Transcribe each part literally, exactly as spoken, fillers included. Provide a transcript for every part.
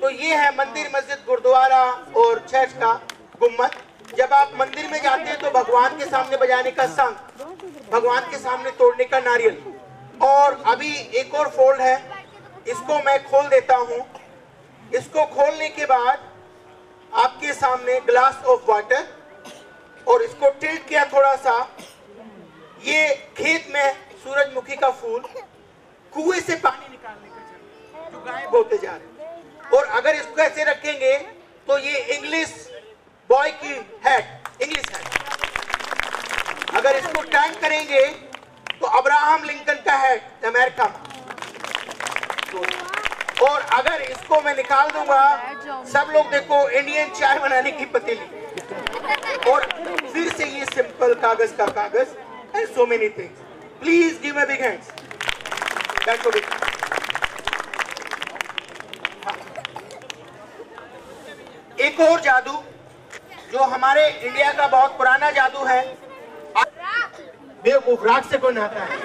तो ये है मंदिर, मस्जिद, गुरुद्वारा और चर्च का गुम्मद। जब आप मंदिर में जाते हैं तो भगवान के सामने बजाने का शंख, भगवान के सामने तोड़ने का नारियल। और अभी एक और फोल्ड है, इसको मैं खोल देता हूँ। इसको खोलने के बाद आपके सामने ग्लास ऑफ वाटर, और इसको टिल्ट किया थोड़ा सा। ये खेत में सूरजमुखी का फूल, कुएं से पानी निकालने का जल जो गायब होते जा रहे हैं। और अगर इसको ऐसे रखेंगे तो ये इंग्लिश बॉय की हैट, इंग्लिश हैट। अगर इसको टर्न करेंगे तो अब्राहम लिंकन का हैट, अमेरिका। तो और अगर इसको मैं निकाल दूंगा, सब लोग देखो इंडियन चाय बनाने की पतीली। और फिर से ये सिंपल कागज का कागज, and so many things. Please give me big hands. बैठो बेटा। एक और जादू जो हमारे इंडिया का बहुत पुराना जादू है। बेवकूफ, राग से कौन आता है?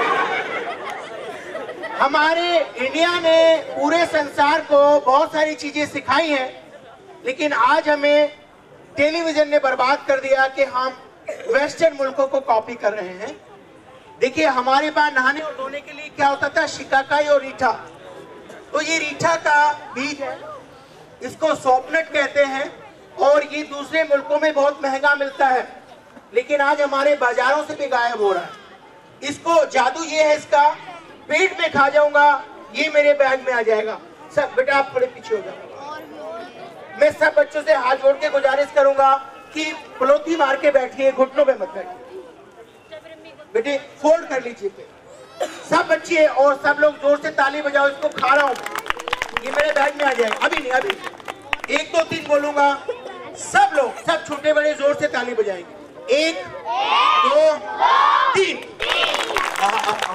हमारे इंडिया ने पूरे संसार को बहुत सारी चीजें सिखाई हैं, लेकिन आज हमें टेलीविजन ने बर्बाद कर दिया कि हम वेस्टर्न मुल्कों को कॉपी कर रहे हैं। देखिए, हमारे पास नहाने और धोने के लिए क्या होता था? शिकाकाई और रीठा। तो ये रीठा का बीज है, इसको सोपनट कहते हैं, और ये दूसरे मुल्कों में बहुत महंगा मिलता है, लेकिन आज हमारे बाजारों से भी गायब हो रहा है। इसको जादू ये है, इसका पेट में खा जाऊंगा, ये मेरे बैग में आ जाएगा। सब बेटा आप थोड़े पीछे हो जाओ। मैं सब बच्चों से हाथ जोड़ के गुजारिश करूंगा कि पलोती मार के बैठिए, घुटनों पे मत बैठिए। बेटे फोल्ड कर लीजिए पे। सब बच्चे और सब लोग जोर से ताली बजाओ। इसको खा रहा हूँ, ये मेरे बैग में आ जाएगा। अभी नहीं, अभी एक दो तीन बोलूंगा, सब लोग, सब छोटे बड़े जोर से ताली बजाएंगे। एक, दो, तीन। आ, आ, आ।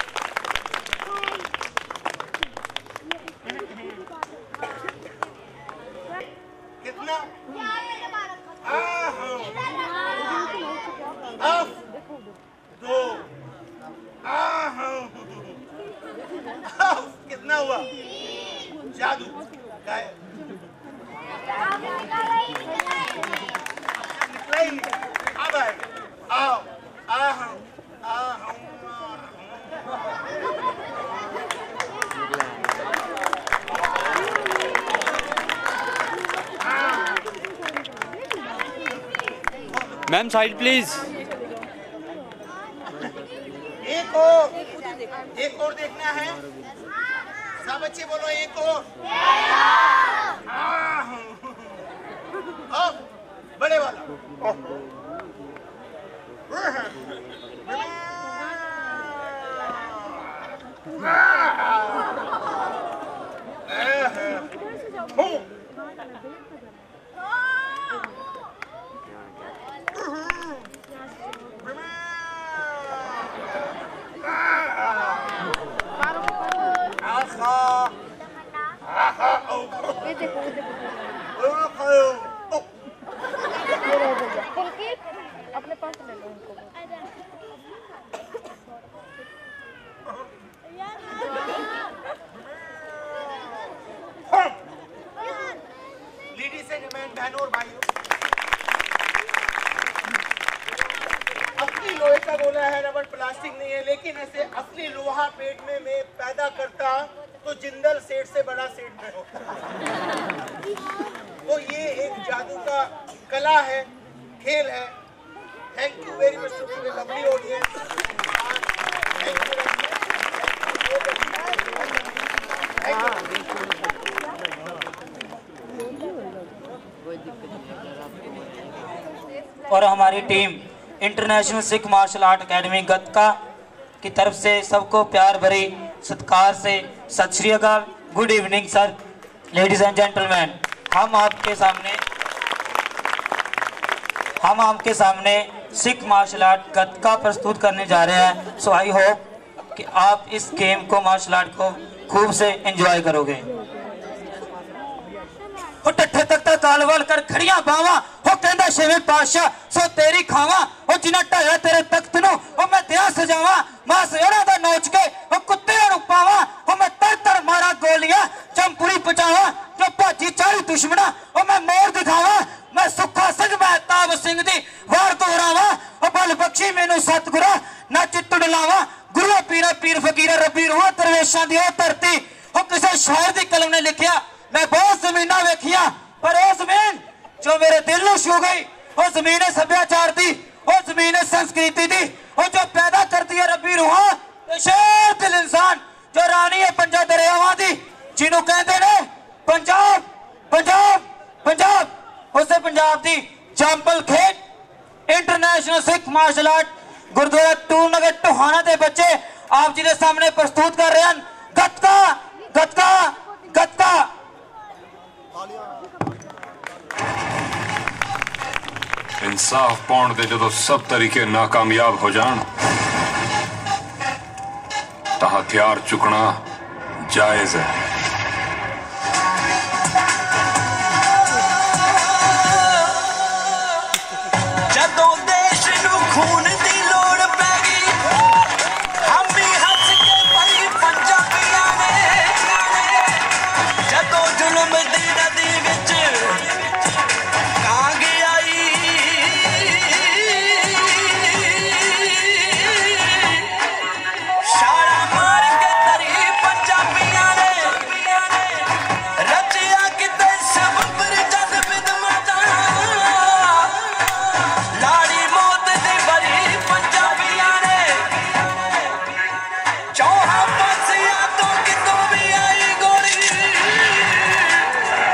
कितना? दो, कितना हुआ? जादू गायब। निकला ही नहीं। अब आएगा। आओ, आहूं, आहूं, मैम साइड प्लीज। एक और, एक और देखना है। सब बच्चे बोलो एक और। अब बड़े वाला। अपने पास ले लो उनको। लेडीज एंड जेंटलमैन, बहनों और भाइयों, असली लोहे का गोला है, रबड़ प्लास्टिक नहीं है। लेकिन ऐसे असली लोहा पेट में मैं पैदा करता तो जिंदल सेठ से बड़ा सेठ में होता। तो ये एक जादू का कला है, खेल है। Thank you very much to the lovely audience. और हमारी team international Sikh martial art academy Gatka की तरफ से सबको प्यार भरी सत्कार से सत श्री अकाल। Good evening sir, ladies and gentleman. हम आपके सामने हम आपके सामने सिख मार्शल आर्ट गतका प्रस्तुत करने जा रहे हैं। सो आई होप कि आप इस गेम को, मार्शल आर्ट को खूब से एंजॉय करोगे। हो टट्ठे तक तक कालवाल कर खड़िया बावा, हो कहंदा छेवें पातशाह सो तेरी खावा, हो जिन्ना ढाया तेरे तख्त नूं हो मैं दिया सजावा, मां सोहरा दा नोच के हो कुत्ते नूं पावा, हो मैं तर तर मारा गोलियां चंपुरी पचावा, जो दुश्मना ओ मैं मोर दिखावा मैं सुखा सिंह महताब सिंह दी वार दोहरावा ओ बल बख्शी मैनू सतगुरा ना चित्त डलावा गुरु पीरा पीर फकीरा रब्बी रूहां दरवेशां दी ओ धरती ओ किसे शायर दी कलम ने लिखिया मैं बहुत जमीनां वेखियां पर ओ जमीन जो मेरे दिल नूं छू गई ओ जमीन है सभ्याचार दी ओ जमीन है संस्कृति दी ओ जो पैदा करती है रब्बी रूहां शेर दिल इंसान जो रानी है पंजा दरियावां दी जिन्हों कहते ने पंजाब पंजाब पंजाब उसे पंजाब दी जंपल खेड international Sikh martial art Gurudwara Turnagar Tohana के बच्चे आप जी के सामने प्रस्तुत कर रहे हैं गतका गतका गतका। इंसाफ पाउण दे जदों सब तरीके नाकामयाब हो जान तो हथियार चुकना जायज है। जदों देश नूं खून दी लोड़ पै गई हम भी हस के पई पंजाबियां ने जदों जुल्म दी नदी विच कांग आई छाड़ा मार के तरी पंजाबियां ने रचिया किते सब पर जद विदमता लाड़ी मौत दी बरी पंजाबियां ने चौहा पासिया तो कितों भी आई गोली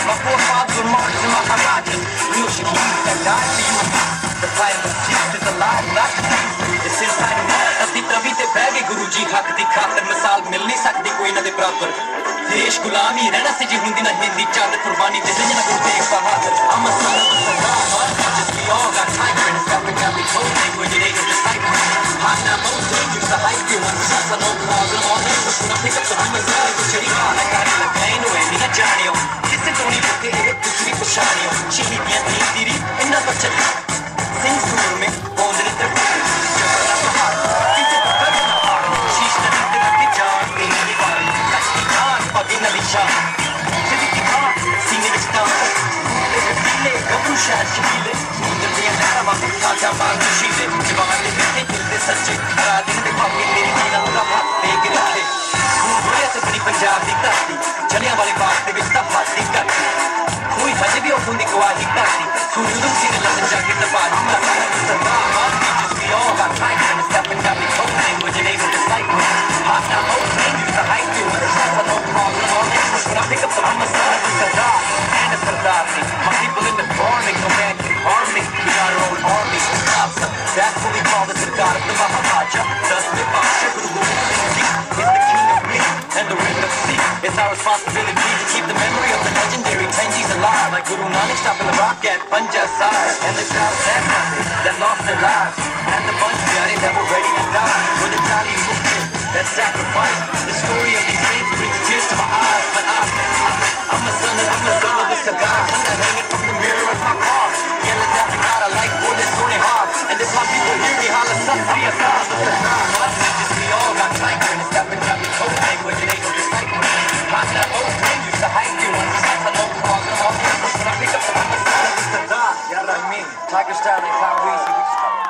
My forefathers were martyrs and Maharajas. Real Shaheeds that died for you. The fight of the Jesus is alive, not disease. It's inside of us. ਅਸੀਂ ਤਵੀ ਤੇ ਬਹਿ ਗਏ ਗੁਰੂ ਜੀ ਹੱਕ ਦੀ ਖਾਤਰ ਮਿਸਾਲ ਮਿਲ ਨਹੀਂ ਸਕਦੀ ਕੋਈ ਇਹਨਾਂ ਦੇ ਬਰਾਬਰ ਦੇਸ਼ ਗੁਲਾਮੀ ਰਹਿਣਾ ਸੀ ਜੀ ਹੁੰਦੀ ਨਾ ਹਿੰਦੀ ਚੰਦ ਕੁਰਬਾਨੀ ਦੇ ਜਿੰਨਾ Guru Tegh Bahadur I'm a son of the Saddam just we all got tiger and it's got got me code language it ain't no disciple hot now most dangerous the hype you want shots I know cause I'm all in but when I pick up the hammer side कुछ नहीं खाना कारी लगाए no है ना जानियो किससे तो नहीं बोलते हैं कुछ भी परेशानियों शहीदियां नहीं तेरी इन्ना पर चली सिंह सुर में बोंद ने तेरे शान शकीले सुंदर दिया नहरा वापस खाजा मार नशीले जवान ने मिलते खिलते सच्चे हरा दिन दे पापी तेरी मीना उदा हाथ देख रखे खून बोले से बनी पंजाब दी धरती जलियां वाले बाग दे विच दा फाटी करती कोई हजे भी उठूं दी गवाही करती सूर्य उदम सिंह ने लंदन जाके तबाही करती सरदार मारती just we all got tiger and it's got Punjabi code language it ain't no disciple hot now most dangerous the hype you and the shots I know cause I'm all in when I pick up the hammer son of the Saddam and the Sardar my people in the farming no man can harm me we got our own army stops us that's what we call the Sardar of the Maharaja thus the Basha Guru Gobind Singh Ji is the king of me and the ring of sea it's our responsibility to keep the memory of the legendary Tenjis alive like Guru Nanak stopping the rock at Punjab side and the crowd that nothing that lost their lives and the bunch of that were ready to die for the Jolly movement that sacrifice the story of these saints brings tears to my eyes but I, I I'm a son of I'm a son of the Saddam I'm not hanging from the mirror of my car yelling down the God I like for this only hard and this my people hear me holler son of the Saddam I see just we all got tiger and it's got Punjabi code language it ain't no disciple hot now most dangerous the hype you want shots I know cause I'm all in when I pick up the hammer son of the Saddam yeah like me tiger style like how we see we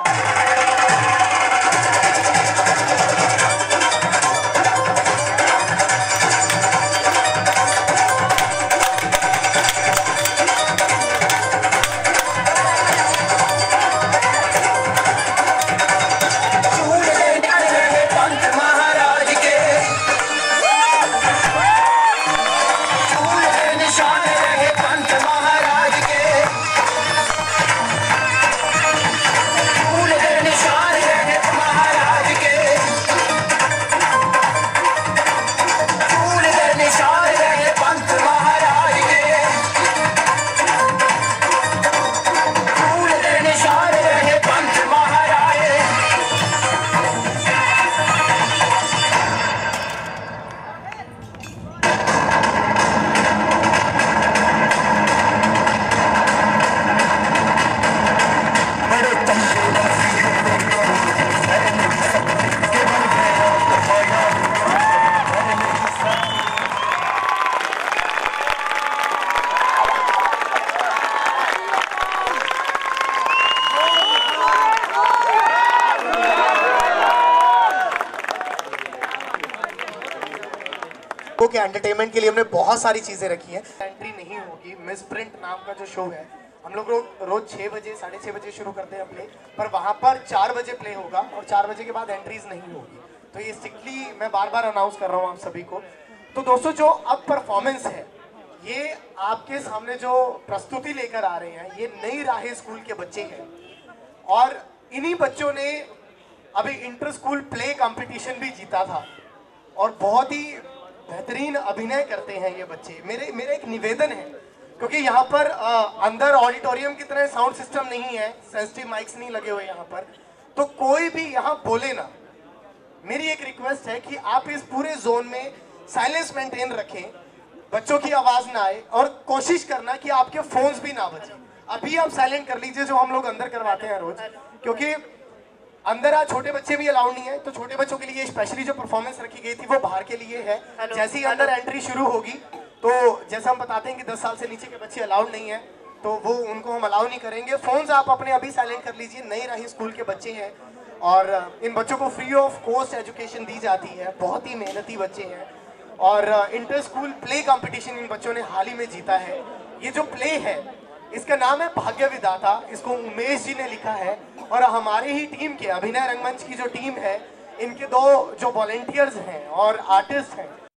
के entertainment के लिए हमने बहुत सारी चीजें रखी हैं entry नहीं होगी मिस प्रिंट नाम का जो शो है हम लोग रो, रोज छः बजे साढ़े छः बजे शुरू करते हैं प्ले पर वहाँ पर चार बजे प्ले होगा और चार बजे के बाद एंट्रीज नहीं होगी तो ये स्ट्रिक्टली मैं बार बार अनाउंस कर रहा हूँ आप सभी को तो दोस्तों जो अब परफॉर्मेंस है ये आपके सामने जो प्रस्तुति लेकर आ रहे हैं ये नई राहें स्कूल के बच्चे हैं और इन्हीं बच्चों ने अभी इंटर स्कूल प्ले कंपटीशन भी जीता था और बहुत ही बेहतरीन अभिनय करते हैं ये बच्चे मेरे मेरा एक निवेदन है क्योंकि यहाँ पर आ, अंदर ऑडिटोरियम की तरह साउंड सिस्टम नहीं है सेंसिटिव माइक्स नहीं लगे हुए यहाँ पर तो कोई भी यहाँ बोले ना मेरी एक रिक्वेस्ट है कि आप इस पूरे जोन में साइलेंस मेंटेन रखें बच्चों की आवाज ना आए और कोशिश करना कि आपके फोन्स भी ना बजें अभी आप साइलेंट कर लीजिए जो हम लोग अंदर करवाते हैं रोज क्योंकि अंदर आज छोटे बच्चे भी अलाउड नहीं है तो छोटे बच्चों के लिए स्पेशली जो परफॉर्मेंस रखी गई थी वो बाहर के लिए है जैसे ही अंदर एंट्री शुरू होगी तो जैसा हम बताते हैं कि दस साल से नीचे के बच्चे अलाउड नहीं है तो वो उनको हम अलाउ नहीं करेंगे फोन्स आप अपने अभी साइलेंट कर लीजिए नई राही स्कूल के बच्चे हैं और इन बच्चों को फ्री ऑफ कॉस्ट एजुकेशन दी जाती है बहुत ही मेहनती बच्चे हैं और इंटर स्कूल प्ले कंपटीशन इन बच्चों ने हाल ही में जीता है ये जो प्ले है इसका नाम है भाग्य विधाता इसको उमेश जी ने लिखा है और हमारे ही टीम के अभिनय रंगमंच की जो टीम है इनके दो जो वॉलेंटियर्स हैं और आर्टिस्ट हैं